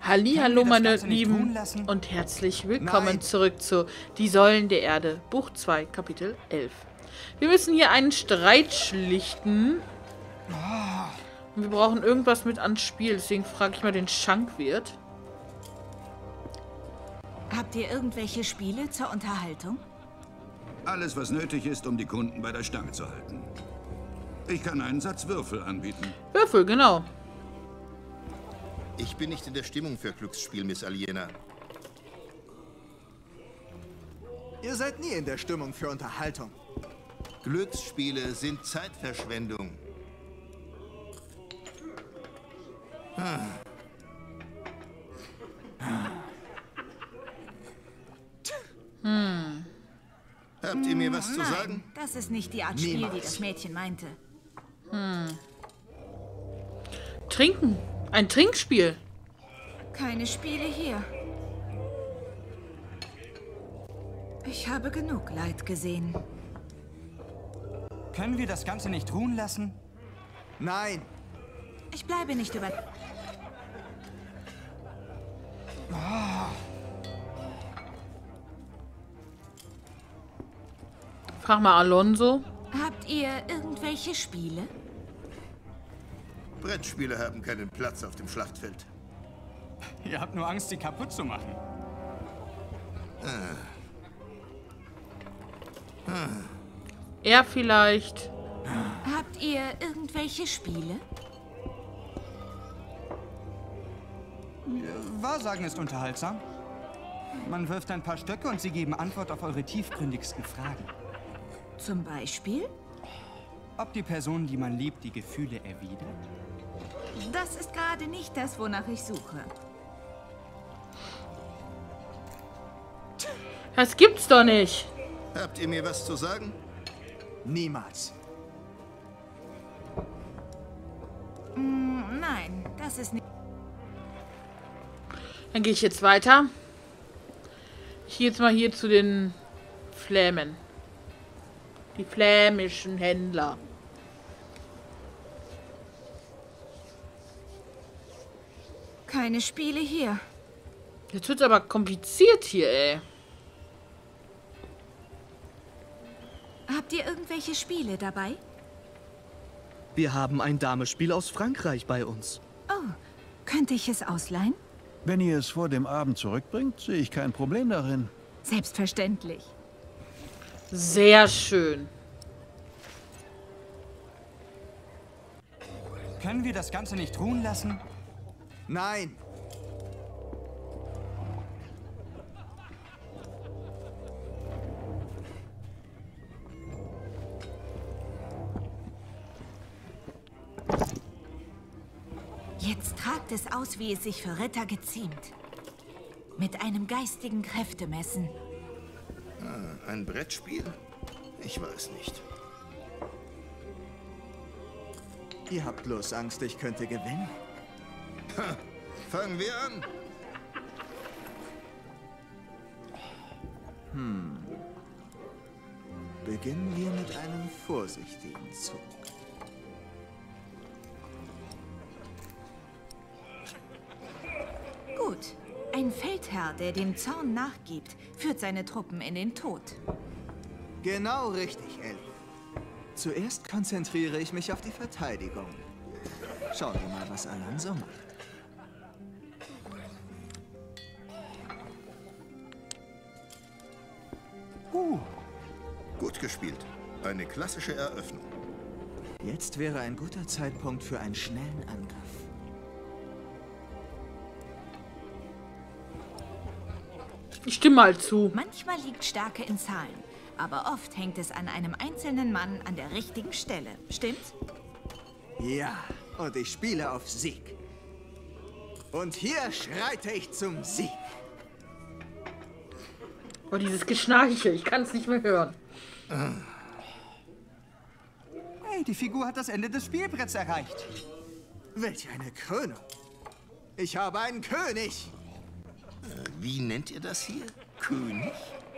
Hallo meine Lieben und herzlich willkommen zurück zu Die Säulen der Erde, Buch 2, Kapitel 11. Wir müssen hier einen Streit schlichten. Und wir brauchen irgendwas mit ans Spiel, deswegen frage ich mal den Schankwirt. Habt ihr irgendwelche Spiele zur Unterhaltung? Alles, was nötig ist, um die Kunden bei der Stange zu halten. Ich kann einen Satz Würfel anbieten. Würfel, genau. Ich bin nicht in der Stimmung für Glücksspiel, Miss Aliena. Ihr seid nie in der Stimmung für Unterhaltung. Glücksspiele sind Zeitverschwendung. Habt ihr mir was zu sagen? Das ist nicht die Art Spiel, die das Mädchen meinte. Trinken. Ein Trinkspiel. Keine Spiele hier. Ich habe genug Leid gesehen. Können wir das Ganze nicht ruhen lassen? Nein. Ich bleibe nicht über... Frag mal Alonso. Habt ihr irgendwelche Spiele? Brettspiele haben keinen Platz auf dem Schlachtfeld. Ihr habt nur Angst, sie kaputt zu machen. Er vielleicht. Habt ihr irgendwelche Spiele? Wahrsagen ist unterhaltsam. Man wirft ein paar Stöcke und sie geben Antwort auf eure tiefgründigsten Fragen. Zum Beispiel? Ob die Person, die man liebt, die Gefühle erwidert? Das ist gerade nicht das, wonach ich suche. Das gibt's doch nicht. Habt ihr mir was zu sagen? Niemals. Nein, das ist nicht... Dann gehe ich jetzt weiter. Ich gehe jetzt mal hier zu den Flämen. Die flämischen Händler. Keine Spiele hier. Jetzt wird's aber kompliziert hier, ey. Habt ihr irgendwelche Spiele dabei? Wir haben ein Damespiel aus Frankreich bei uns. Oh, könnte ich es ausleihen? Wenn ihr es vor dem Abend zurückbringt, sehe ich kein Problem darin. Selbstverständlich. Sehr schön. Können wir das Ganze nicht ruhen lassen? Nein. Jetzt tragt es aus, wie es sich für Ritter geziemt. Mit einem geistigen Kräftemessen. Ein Brettspiel? Ich weiß nicht. Ihr habt bloß Angst, ich könnte gewinnen. Fangen wir an. Beginnen wir mit einem vorsichtigen Zug. Gut. Ein Feldherr, der dem Zorn nachgibt, führt seine Truppen in den Tod. Genau richtig, Ellie. Zuerst konzentriere ich mich auf die Verteidigung. Schauen wir mal, was Alonso macht. Gut gespielt. Eine klassische Eröffnung. Jetzt wäre ein guter Zeitpunkt für einen schnellen Angriff. Ich stimme mal zu. Manchmal liegt Stärke in Zahlen, aber oft hängt es an einem einzelnen Mann an der richtigen Stelle. Stimmt's? Ja, und ich spiele auf Sieg. Und hier schreite ich zum Sieg. Oh, dieses Geschnarche, ich kann es nicht mehr hören. Hey, die Figur hat das Ende des Spielbretts erreicht. Welch eine Krönung. Ich habe einen König. Wie nennt ihr das hier? König?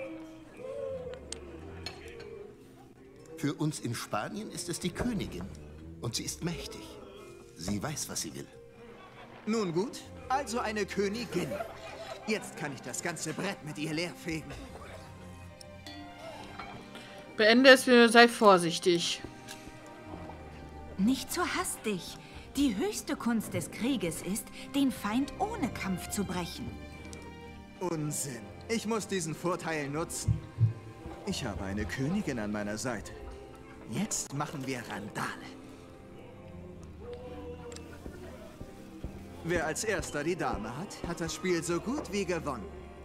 Für uns in Spanien ist es die Königin. Und sie ist mächtig. Sie weiß, was sie will. Nun gut, also eine Königin. Jetzt kann ich das ganze Brett mit ihr leerfegen. Beende es, sei vorsichtig. Nicht so hastig. Die höchste Kunst des Krieges ist, den Feind ohne Kampf zu brechen. Unsinn. Ich muss diesen Vorteil nutzen. Ich habe eine Königin an meiner Seite. Jetzt machen wir Randale. Wer als erster die Dame hat, hat das Spiel so gut wie gewonnen.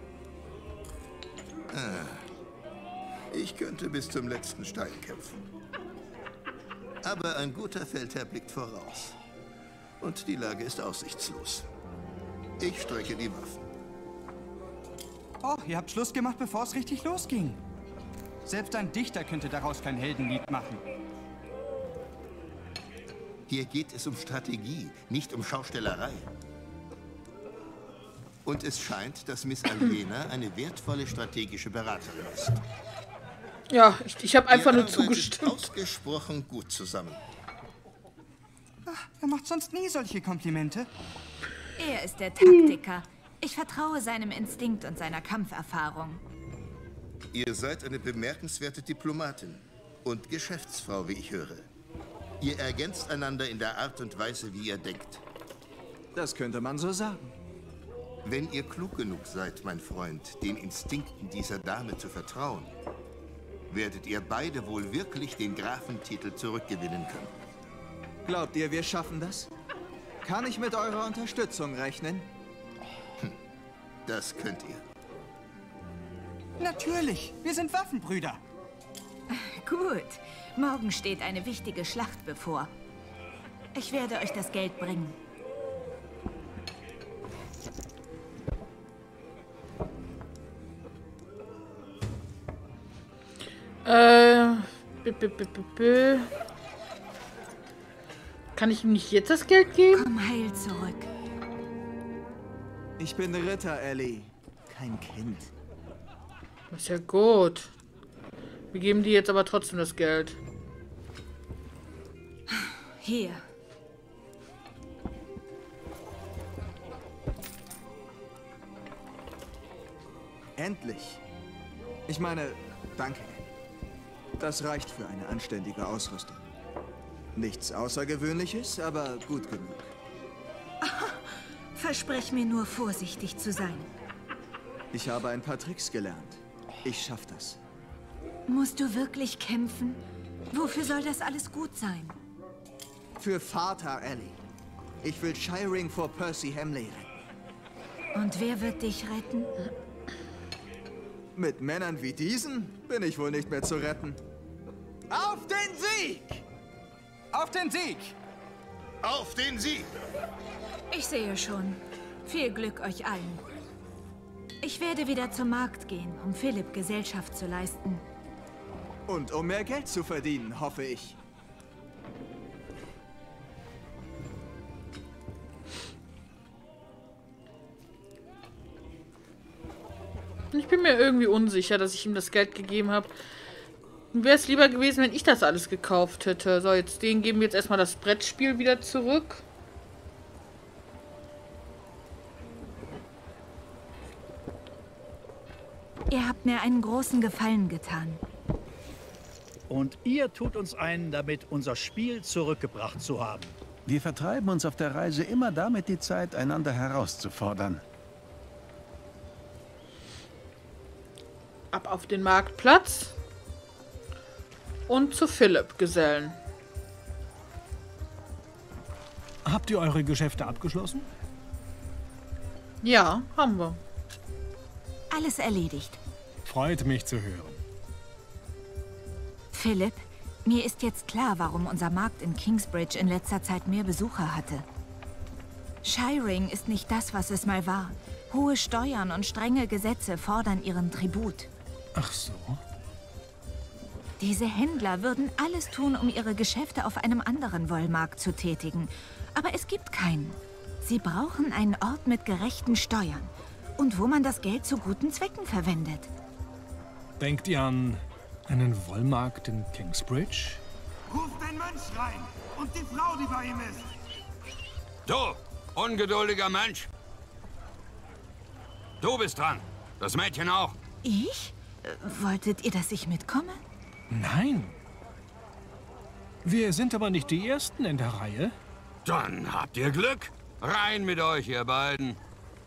Ich könnte bis zum letzten Stein kämpfen. Aber ein guter Feldherr blickt voraus. Und die Lage ist aussichtslos. Ich strecke die Waffen. Oh, ihr habt Schluss gemacht, bevor es richtig losging. Selbst ein Dichter könnte daraus kein Heldenlied machen. Hier geht es um Strategie, nicht um Schaustellerei. Und es scheint, dass Miss Alena eine wertvolle strategische Beraterin ist. Ja, ich habe einfach Ihr nur arbeitet zugestimmt. Ausgesprochen gut zusammen. Ach, er macht sonst nie solche Komplimente. Er ist der Taktiker. Ich vertraue seinem Instinkt und seiner Kampferfahrung. Ihr seid eine bemerkenswerte Diplomatin und Geschäftsfrau, wie ich höre. Ihr ergänzt einander in der Art und Weise, wie ihr denkt. Das könnte man so sagen. Wenn ihr klug genug seid, mein Freund, den Instinkten dieser Dame zu vertrauen, werdet ihr beide wohl wirklich den Grafentitel zurückgewinnen können. Glaubt ihr, wir schaffen das? Kann ich mit eurer Unterstützung rechnen? Das könnt ihr. Natürlich, wir sind Waffenbrüder. Gut, morgen steht eine wichtige Schlacht bevor. Ich werde euch das Geld bringen. Kann ich ihm nicht jetzt das Geld geben? Komm heil zurück. Ich bin Ritter, Ellie. Kein Kind. Das ist ja gut. Wir geben die jetzt aber trotzdem das Geld. Hier. Endlich. Ich meine, danke. Das reicht für eine anständige Ausrüstung. Nichts Außergewöhnliches, aber gut genug. Versprech mir nur, vorsichtig zu sein. Ich habe ein paar Tricks gelernt. Ich schaff das. Musst du wirklich kämpfen? Wofür soll das alles gut sein? Für Vater, Ellie. Ich will Shiring vor Percy Hamley retten. Und wer wird dich retten? Mit Männern wie diesen bin ich wohl nicht mehr zu retten. Auf den Sieg! Auf den Sieg! Auf den Sieg! Ich sehe schon. Viel Glück euch allen. Ich werde wieder zum Markt gehen, um Philipp Gesellschaft zu leisten. Und um mehr Geld zu verdienen, hoffe ich. Ich bin mir irgendwie unsicher, dass ich ihm das Geld gegeben habe. Wäre es lieber gewesen, wenn ich das alles gekauft hätte. So, jetzt denen geben wir jetzt erstmal das Brettspiel wieder zurück. Ihr habt mir einen großen Gefallen getan. Und ihr tut uns einen, damit unser Spiel zurückgebracht zu haben. Wir vertreiben uns auf der Reise immer damit die Zeit, einander herauszufordern. Ab auf den Marktplatz. Und zu Philipp gesellen. Habt ihr eure Geschäfte abgeschlossen? Ja, haben wir. Alles erledigt. Freut mich zu hören. Philipp, mir ist jetzt klar, warum unser Markt in Kingsbridge in letzter Zeit mehr Besucher hatte. Shiring ist nicht das, was es mal war. Hohe Steuern und strenge Gesetze fordern ihren Tribut. Ach so. Diese Händler würden alles tun, um ihre Geschäfte auf einem anderen Wollmarkt zu tätigen. Aber es gibt keinen. Sie brauchen einen Ort mit gerechten Steuern. Und wo man das Geld zu guten Zwecken verwendet. Denkt ihr an einen Wollmarkt in Kingsbridge? Ruft den Mönch rein und die Frau, die bei ihm ist. Du, ungeduldiger Mensch. Du bist dran. Das Mädchen auch. Ich? Wolltet ihr, dass ich mitkomme? Nein. Wir sind aber nicht die Ersten in der Reihe. Dann habt ihr Glück. Rein mit euch, ihr beiden.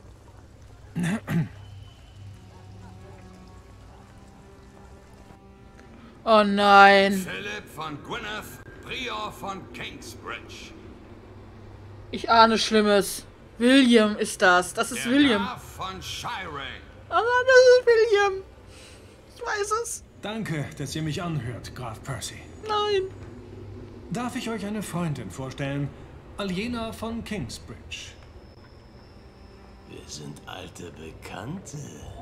Oh nein. Philipp von Gwynedd, Prior von Kingsbridge. Ich ahne Schlimmes. William ist das. Das ist Der William. Graf von Shiring. Oh nein, das ist William. Ich weiß es. Danke, dass ihr mich anhört, Graf Percy. Nein. Darf ich euch eine Freundin vorstellen? Aljena von Kingsbridge. Wir sind alte Bekannte.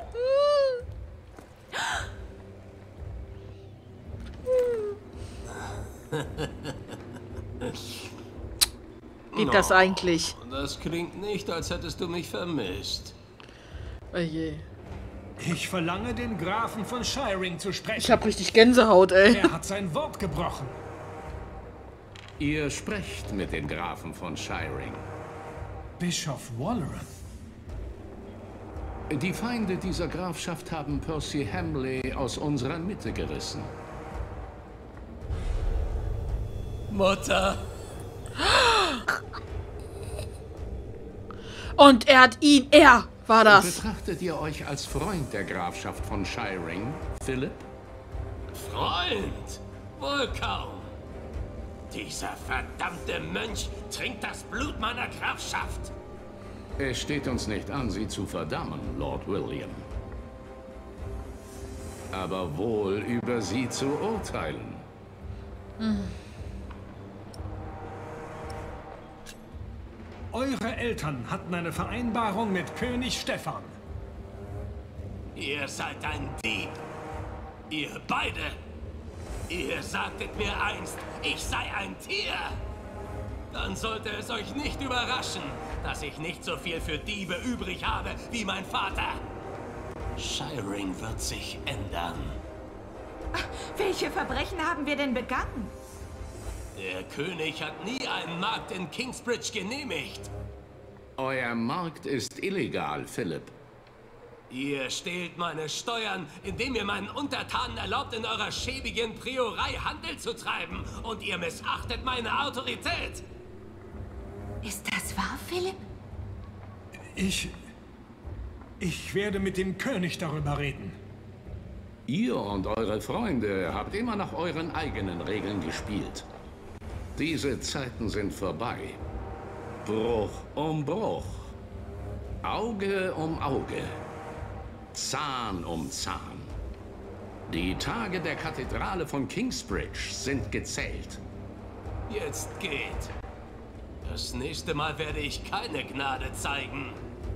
Geht das eigentlich? Das klingt nicht, als hättest du mich vermisst. Oh je. Ich verlange, den Grafen von Shiring zu sprechen. Ich hab richtig Gänsehaut, ey. Er hat sein Wort gebrochen. Ihr sprecht mit den Grafen von Shiring. Bischof Walleran. Die Feinde dieser Grafschaft haben Percy Hamley aus unserer Mitte gerissen. Mutter! Und er hat ihn, er war das. Betrachtet ihr euch als Freund der Grafschaft von Shiring, Philipp? Freund? Wohl kaum. Dieser verdammte Mönch trinkt das Blut meiner Grafschaft. Es steht uns nicht an, sie zu verdammen, Lord William. Aber wohl über sie zu urteilen. Eure Eltern hatten eine Vereinbarung mit König Stephan. Ihr seid ein Dieb. Ihr beide. Ihr sagtet mir einst, ich sei ein Tier. Dann sollte es euch nicht überraschen, dass ich nicht so viel für Diebe übrig habe wie mein Vater. Shiring wird sich ändern. Welche Verbrechen haben wir denn begangen? Der König hat nie einen Markt in Kingsbridge genehmigt. Euer Markt ist illegal, Philipp. Ihr stehlt meine Steuern, indem ihr meinen Untertanen erlaubt, in eurer schäbigen Priorei Handel zu treiben. Und ihr missachtet meine Autorität. Ist das wahr, Philipp? Ich werde mit dem König darüber reden. Ihr und eure Freunde habt immer nach euren eigenen Regeln gespielt. Diese Zeiten sind vorbei. Bruch um Bruch. Auge um Auge. Zahn um Zahn. Die Tage der Kathedrale von Kingsbridge sind gezählt. Jetzt geht. Das nächste Mal werde ich keine Gnade zeigen.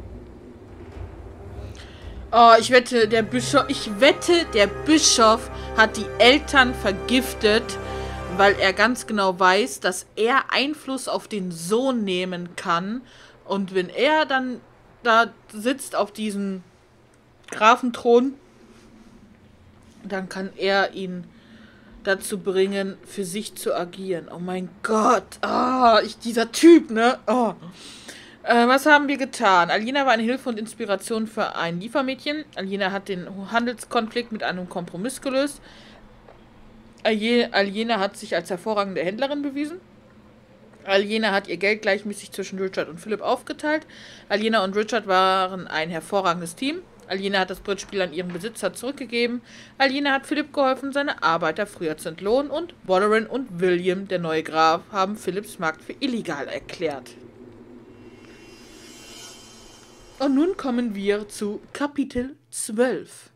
Oh, ich wette, der Bischof hat die Eltern vergiftet, weil er ganz genau weiß, dass er Einfluss auf den Sohn nehmen kann. Und wenn er dann da sitzt auf diesem Grafenthron, dann kann er ihn dazu bringen, für sich zu agieren. Oh mein Gott. Dieser Typ, ne? Oh. Was haben wir getan? Aljena war eine Hilfe und Inspiration für ein Liefermädchen. Aljena hat den Handelskonflikt mit einem Kompromiss gelöst. Aljena hat sich als hervorragende Händlerin bewiesen. Aljena hat ihr Geld gleichmäßig zwischen Richard und Philipp aufgeteilt. Aljena und Richard waren ein hervorragendes Team. Aljena hat das Brettspiel an ihren Besitzer zurückgegeben. Aljena hat Philipp geholfen, seine Arbeiter früher zu entlohnen. Und Walleran und William, der neue Graf, haben Philipps Markt für illegal erklärt. Und nun kommen wir zu Kapitel 12.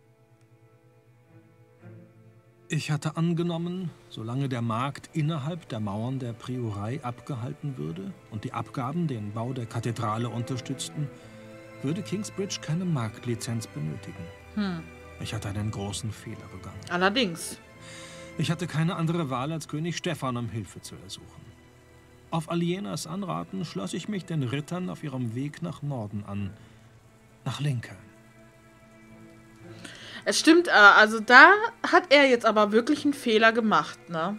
Ich hatte angenommen, solange der Markt innerhalb der Mauern der Priorei abgehalten würde und die Abgaben den Bau der Kathedrale unterstützten, würde Kingsbridge keine Marktlizenz benötigen. Ich hatte einen großen Fehler begangen. Allerdings. Ich hatte keine andere Wahl, als König Stephan um Hilfe zu ersuchen. Auf Aljenas Anraten schloss ich mich den Rittern auf ihrem Weg nach Norden an, nach Lincoln. Es stimmt, also da hat er jetzt aber wirklich einen Fehler gemacht, ne?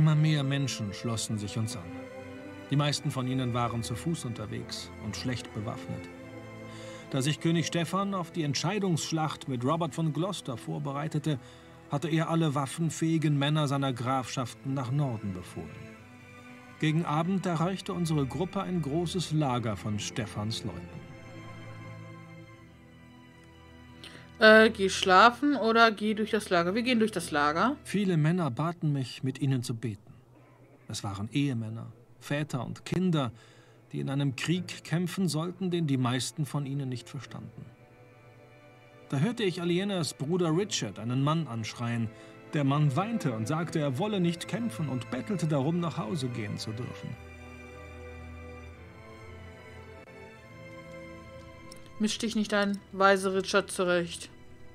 Immer mehr Menschen schlossen sich uns an. Die meisten von ihnen waren zu Fuß unterwegs und schlecht bewaffnet. Da sich König Stephan auf die Entscheidungsschlacht mit Robert von Gloucester vorbereitete, hatte er alle waffenfähigen Männer seiner Grafschaften nach Norden befohlen. Gegen Abend erreichte unsere Gruppe ein großes Lager von Stephans Leuten. Geh schlafen oder geh durch das Lager? Wir gehen durch das Lager. Viele Männer baten mich, mit ihnen zu beten. Es waren Ehemänner, Väter und Kinder, die in einem Krieg kämpfen sollten, den die meisten von ihnen nicht verstanden. Da hörte ich Alienas Bruder Richard einen Mann anschreien. Der Mann weinte und sagte, er wolle nicht kämpfen und bettelte darum, nach Hause gehen zu dürfen. Misch dich nicht ein, weise Richard zurecht.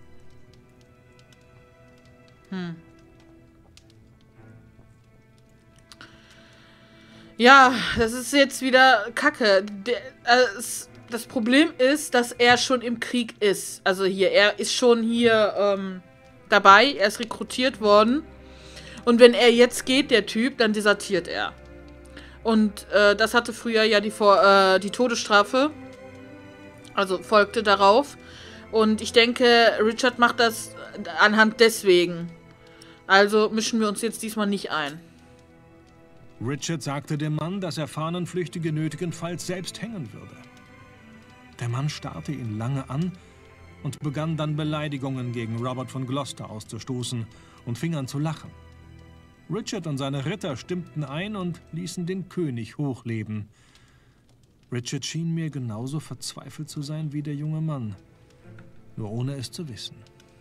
Ja, das ist jetzt wieder Kacke. Das Problem ist, dass er schon im Krieg ist. Also hier, er ist schon hier dabei. Er ist rekrutiert worden. Und wenn er jetzt geht, der Typ, dann desertiert er. Und das hatte früher ja die Todesstrafe. Also folgte darauf. Und ich denke, Richard macht das anhand deswegen. Also mischen wir uns jetzt diesmal nicht ein. Richard sagte dem Mann, dass er Fahnenflüchtige nötigenfalls selbst hängen würde. Der Mann starrte ihn lange an und begann dann Beleidigungen gegen Robert von Gloucester auszustoßen und fing an zu lachen. Richard und seine Ritter stimmten ein und ließen den König hochleben. Richard schien mir genauso verzweifelt zu sein wie der junge Mann, nur ohne es zu wissen.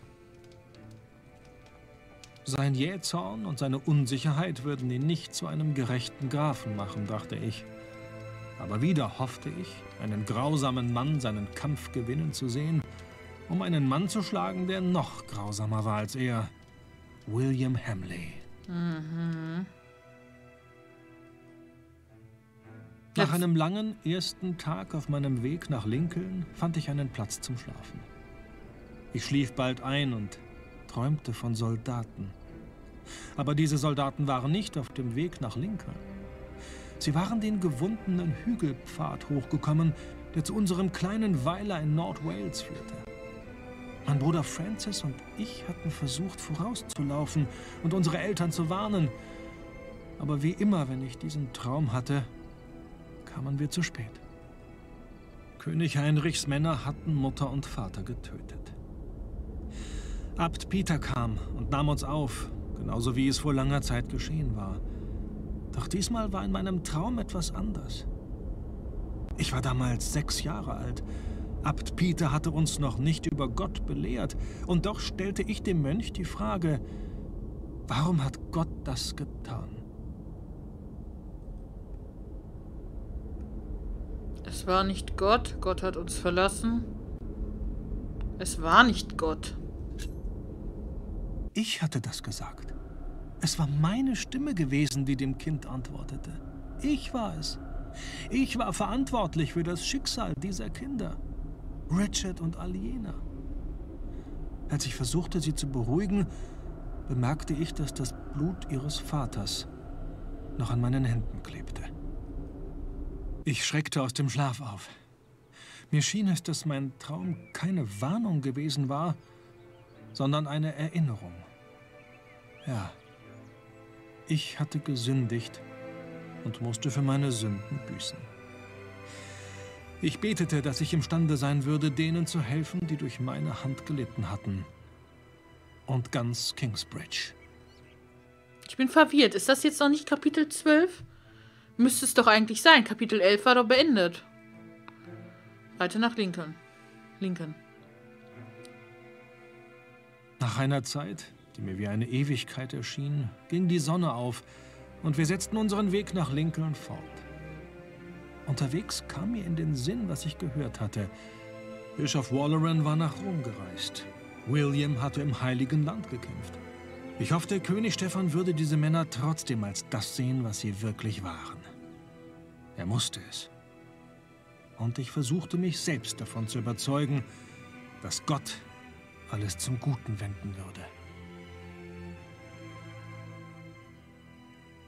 Sein Jähzorn und seine Unsicherheit würden ihn nicht zu einem gerechten Grafen machen, dachte ich. Aber wieder hoffte ich, einen grausamen Mann seinen Kampf gewinnen zu sehen, um einen Mann zu schlagen, der noch grausamer war als er, William Hamleigh. Nach einem langen ersten Tag auf meinem Weg nach Lincoln fand ich einen Platz zum Schlafen. Ich schlief bald ein und träumte von Soldaten. Aber diese Soldaten waren nicht auf dem Weg nach Lincoln. Sie waren den gewundenen Hügelpfad hochgekommen, der zu unserem kleinen Weiler in Nord-Wales führte. Mein Bruder Francis und ich hatten versucht, vorauszulaufen und unsere Eltern zu warnen. Aber wie immer, wenn ich diesen Traum hatte, kamen wir zu spät. König Heinrichs Männer hatten Mutter und Vater getötet. Abt Peter kam und nahm uns auf, genauso wie es vor langer Zeit geschehen war. Doch diesmal war in meinem Traum etwas anders. Ich war damals 6 Jahre alt. Abt Peter hatte uns noch nicht über Gott belehrt. Und doch stellte ich dem Mönch die Frage, warum hat Gott das getan? Es war nicht Gott. Gott hat uns verlassen. Es war nicht Gott. Ich hatte das gesagt. Es war meine Stimme gewesen, die dem Kind antwortete. Ich war es. Ich war verantwortlich für das Schicksal dieser Kinder. Richard und Aliena. Als ich versuchte, sie zu beruhigen, bemerkte ich, dass das Blut ihres Vaters noch an meinen Händen klebte. Ich schreckte aus dem Schlaf auf. Mir schien es, dass mein Traum keine Warnung gewesen war, sondern eine Erinnerung. Ja, ich hatte gesündigt und musste für meine Sünden büßen. Ich betete, dass ich imstande sein würde, denen zu helfen, die durch meine Hand gelitten hatten. Und ganz Kingsbridge. Ich bin verwirrt. Ist das jetzt noch nicht Kapitel 12? Müsste es doch eigentlich sein. Kapitel 11 war doch beendet. Weiter nach Lincoln. Nach einer Zeit, die mir wie eine Ewigkeit erschien, ging die Sonne auf und wir setzten unseren Weg nach Lincoln fort. Unterwegs kam mir in den Sinn, was ich gehört hatte. Bischof Walleran war nach Rom gereist. William hatte im Heiligen Land gekämpft. Ich hoffte, König Stephan würde diese Männer trotzdem als das sehen, was sie wirklich waren. Er musste es. Und ich versuchte mich selbst davon zu überzeugen, dass Gott alles zum Guten wenden würde.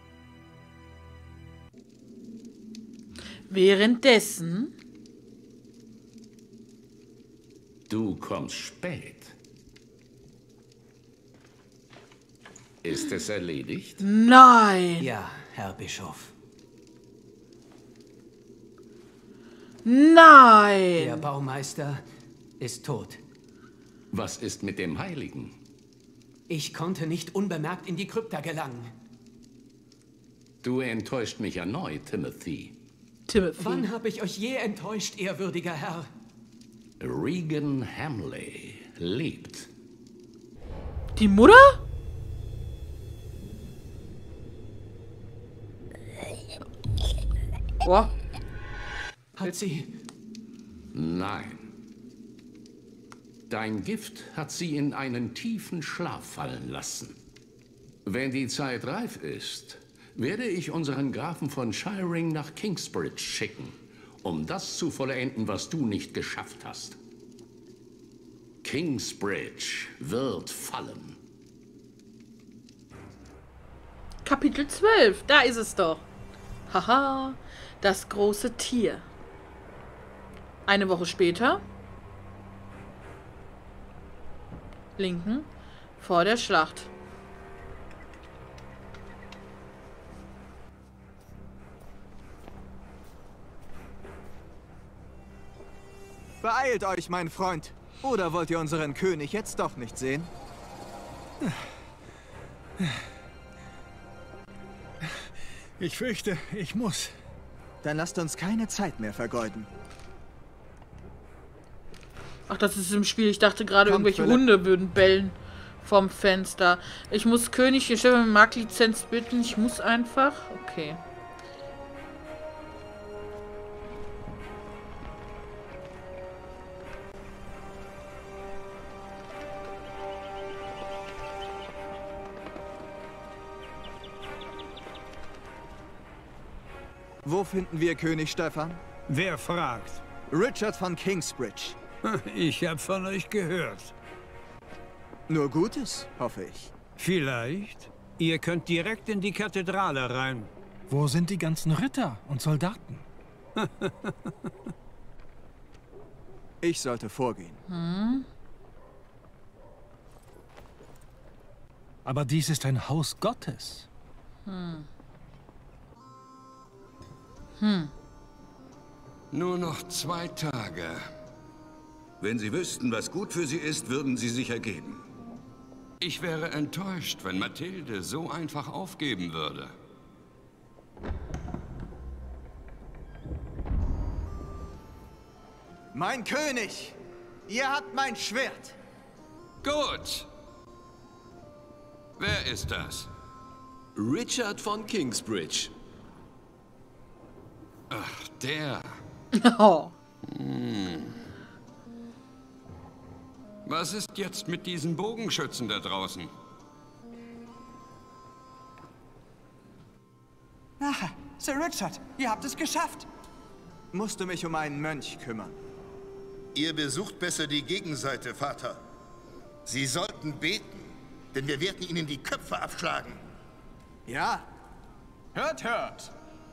Währenddessen... Du kommst spät. Ist es erledigt? Nein! Ja, Herr Bischof. Nein! Der Baumeister ist tot. Was ist mit dem Heiligen? Ich konnte nicht unbemerkt in die Krypta gelangen. Du enttäuscht mich erneut, Timothy. Wann habe ich euch je enttäuscht, ehrwürdiger Herr? Regan Hamley lebt. Die Mutter? Boah. Hat sie... Nein. Dein Gift hat sie in einen tiefen Schlaf fallen lassen. Wenn die Zeit reif ist, werde ich unseren Grafen von Shiring nach Kingsbridge schicken, um das zu vollenden, was du nicht geschafft hast. Kingsbridge wird fallen. Kapitel 12, da ist es doch. Haha, das große Tier. Eine Woche später. Lincoln vor der Schlacht. Beeilt euch, mein Freund. Oder wollt ihr unseren König jetzt doch nicht sehen? Ich fürchte, ich muss. Dann lasst uns keine Zeit mehr vergeuden. Ach, das ist im Spiel. Ich dachte gerade, Komm, irgendwelche Philipp. Hunde würden bellen vom Fenster. Ich muss König hier stellen, eine Marktlizenz bitten. Ich muss einfach. Okay. Wo finden wir König Stefan? Wer fragt? Richard von Kingsbridge. Ich habe von euch gehört. Nur Gutes, hoffe ich. Vielleicht. Ihr könnt direkt in die Kathedrale rein. Wo sind die ganzen Ritter und Soldaten? Ich sollte vorgehen. Aber dies ist ein Haus Gottes. Nur noch 2 Tage. Wenn Sie wüssten, was gut für Sie ist, würden Sie sich ergeben. Ich wäre enttäuscht, wenn Mathilde so einfach aufgeben würde. Mein König! Ihr habt mein Schwert! Gut! Wer ist das? Richard von Kingsbridge. Ach, der. Oh. Was ist jetzt mit diesen Bogenschützen da draußen? Ach, Sir Richard, ihr habt es geschafft. Musste mich um einen Mönch kümmern. Ihr besucht besser die Gegenseite, Vater. Sie sollten beten, denn wir werden ihnen die Köpfe abschlagen. Ja. Hört, hört.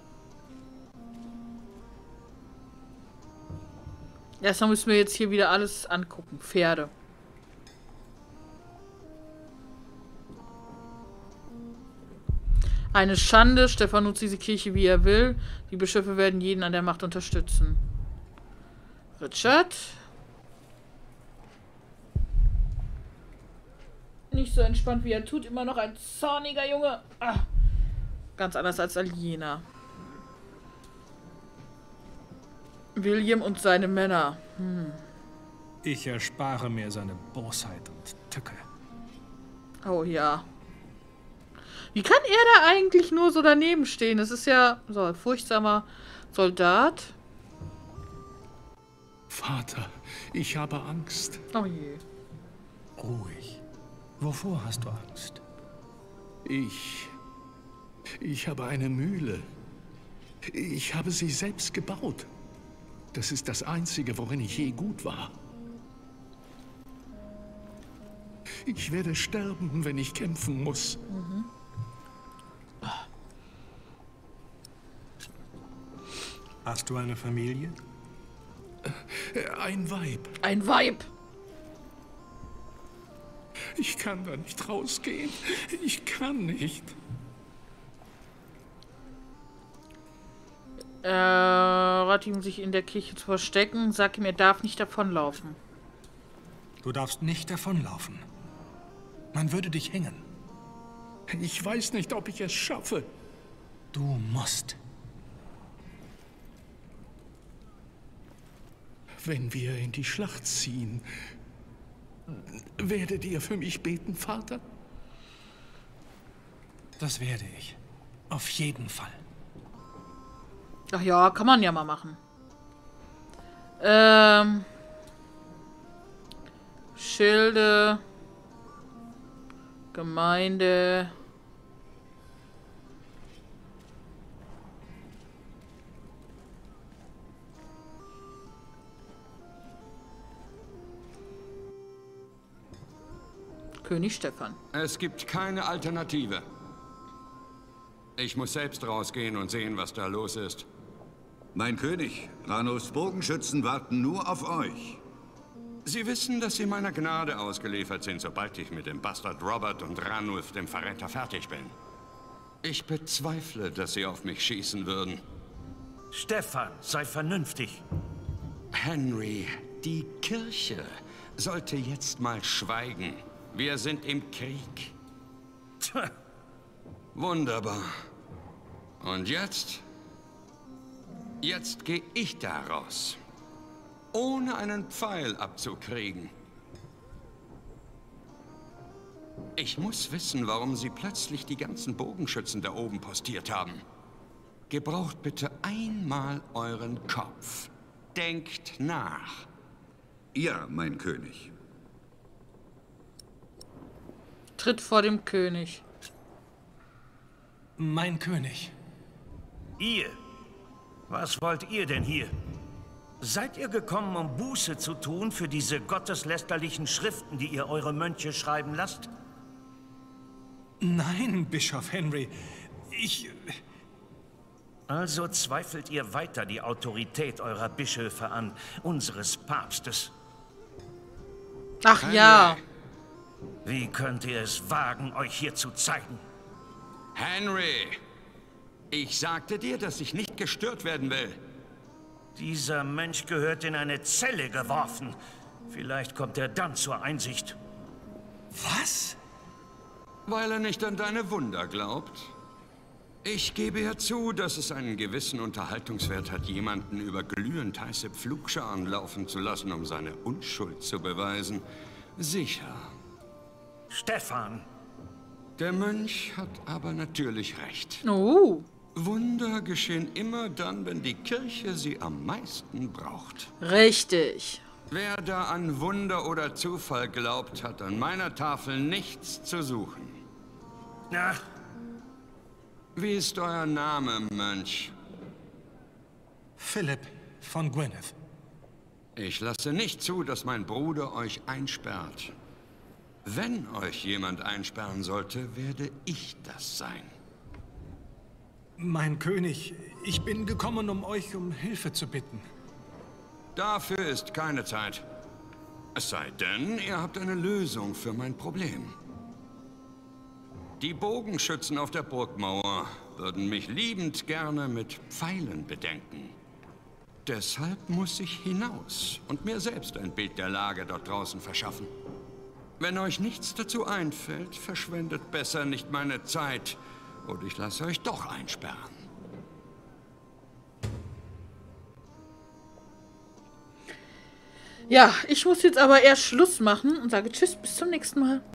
Erstmal müssen wir jetzt hier wieder alles angucken. Pferde. Eine Schande. Stefan nutzt diese Kirche, wie er will. Die Bischöfe werden jeden an der Macht unterstützen. Richard. Nicht so entspannt, wie er tut. Immer noch ein zorniger Junge. Ah. Ganz anders als Aliena. William und seine Männer. Ich erspare mir seine Bosheit und Tücke. Oh ja. Wie kann er da eigentlich nur so daneben stehen? Das ist ja so ein furchtsamer Soldat. Vater, ich habe Angst. Oh je. Ruhig. Wovor hast du Angst? Ich habe eine Mühle. Ich habe sie selbst gebaut. Das ist das Einzige, worin ich je gut war. Ich werde sterben, wenn ich kämpfen muss. Hast du eine Familie? Ein Weib. Ein Weib. Ich kann da nicht rausgehen. Ich kann nicht. Rat ihm, sich in der Kirche zu verstecken. Sag ihm, er darf nicht davonlaufen. Du darfst nicht davonlaufen. Man würde dich hängen. Ich weiß nicht, ob ich es schaffe. Du musst. Wenn wir in die Schlacht ziehen, werdet ihr für mich beten, Vater? Das werde ich. Auf jeden Fall. Ach ja, kann man ja mal machen. Schilde. Gemeinde. König Stefan. Es gibt keine Alternative. Ich muss selbst rausgehen und sehen, was da los ist. Mein König, Ranos Bogenschützen warten nur auf euch. Sie wissen, dass Sie meiner Gnade ausgeliefert sind, sobald ich mit dem Bastard Robert und Ranulf, dem Verräter, fertig bin. Ich bezweifle, dass Sie auf mich schießen würden. Stefan, sei vernünftig. Henry, die Kirche sollte jetzt mal schweigen. Wir sind im Krieg. Tja. Wunderbar. Und jetzt? Jetzt gehe ich da raus. Ohne einen Pfeil abzukriegen. Ich muss wissen, warum Sie plötzlich die ganzen Bogenschützen da oben postiert haben. Gebraucht bitte einmal euren Kopf. Denkt nach. Ja, mein König. Tritt vor dem König. Mein König. Ihr? Was wollt ihr denn hier? Seid ihr gekommen, um Buße zu tun für diese gotteslästerlichen Schriften, die ihr eure Mönche schreiben lasst? Nein, Bischof Henry. Also zweifelt ihr weiter die Autorität eurer Bischöfe an, unseres Papstes? Ach ja. Wie könnt ihr es wagen, euch hier zu zeigen? Henry! Ich sagte dir, dass ich nicht gestört werden will. Dieser Mönch gehört in eine Zelle geworfen. Vielleicht kommt er dann zur Einsicht. Was? Weil er nicht an deine Wunder glaubt. Ich gebe ja zu, dass es einen gewissen Unterhaltungswert hat, jemanden über glühend heiße Pflugscharen laufen zu lassen, um seine Unschuld zu beweisen. Sicher. Stefan! Der Mönch hat aber natürlich recht. Oh. Wunder geschehen immer dann, wenn die Kirche sie am meisten braucht. Richtig. Wer da an Wunder oder Zufall glaubt, hat an meiner Tafel nichts zu suchen. Ach. Wie ist euer Name, Mönch? Philipp von Gwynedd. Ich lasse nicht zu, dass mein Bruder euch einsperrt. Wenn euch jemand einsperren sollte, werde ich das sein. Mein König, ich bin gekommen, um euch um Hilfe zu bitten. Dafür ist keine Zeit. Es sei denn, ihr habt eine Lösung für mein Problem. Die Bogenschützen auf der Burgmauer würden mich liebend gerne mit Pfeilen bedenken. Deshalb muss ich hinaus und mir selbst ein Bild der Lage dort draußen verschaffen. Wenn euch nichts dazu einfällt, verschwendet besser nicht meine Zeit. Oder ich lasse euch doch einsperren. Ja, ich muss jetzt aber erst Schluss machen und sage Tschüss, bis zum nächsten Mal.